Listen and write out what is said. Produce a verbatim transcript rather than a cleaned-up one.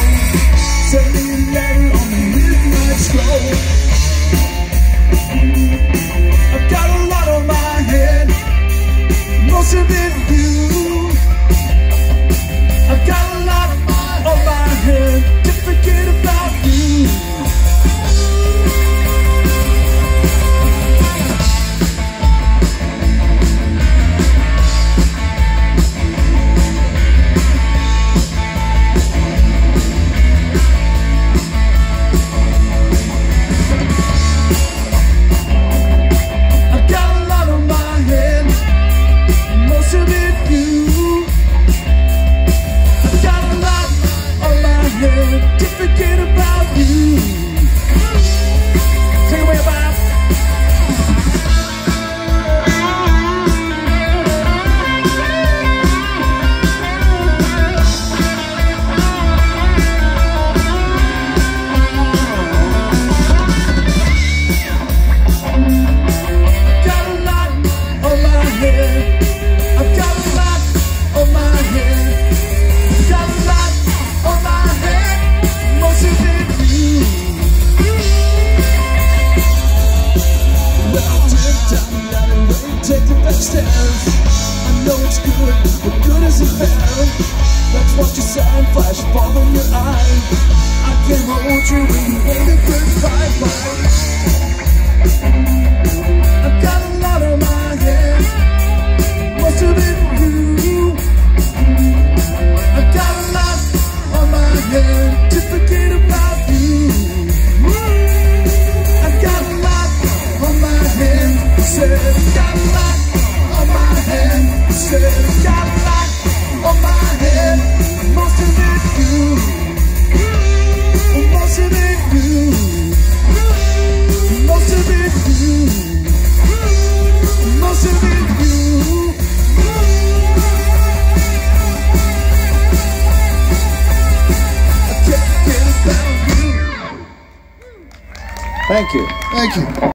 Send me a letter on the midnight stroll. I've got a lot on my head, most of it you. I've got a lot on my head to forget about you. To forget about you. Take it away, Bob. I've got a lot on my head. I've got a lot on my head. I've got a lot on my head. Most of it you. Well, tip down the alleyway, take the back stairs. I know it's good, but good isn't fair. Let's watch your sign flash fall in your eye. I can hold you when you wave a goodbye. I've got a lot on my head. Most of it you. I've got a lot on my head to forget about you. I've got a lot on my head. Said I've got a lot on my head. Said I've got a lot on my head. Most of it you. Most of it you. Most of it you. Most of it you. Thank you. Thank you.